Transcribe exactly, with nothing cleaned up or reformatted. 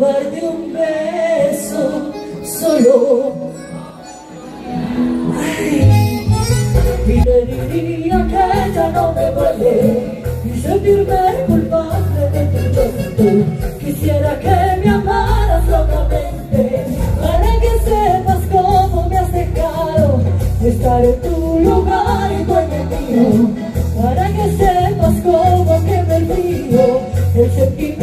robarte un beso solo. Ay, y te diría que ya no me duele y sentirme culpable de tu llanto. Quisiera que me amaras locamente para que sepas cómo me has dejado estar en tu lugar y tú en el mío, para que sepas cómo que me olvido el sentimiento